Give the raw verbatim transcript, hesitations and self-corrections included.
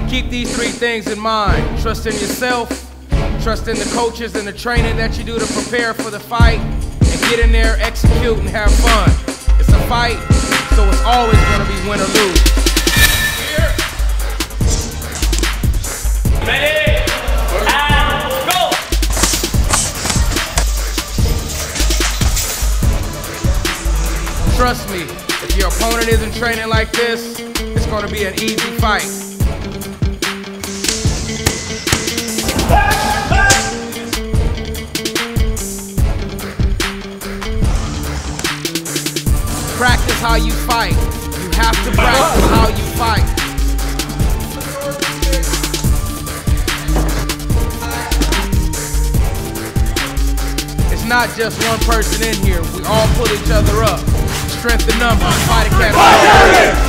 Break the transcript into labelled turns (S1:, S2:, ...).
S1: Keep these three things in mind. Trust in yourself, trust in the coaches and the training that you do to prepare for the fight, and get in there, execute, and have fun. It's a fight, so it's always going to be win or lose. Here. Ready, and go! Trust me, if your opponent isn't training like this, it's going to be an easy fight. Practice how you fight. You have to practice how you fight. It's not just one person in here. We all pull each other up. Strength in numbers. Fight academy.